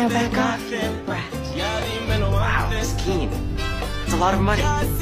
back on? Right. Wow, it's keen. It's a lot of money.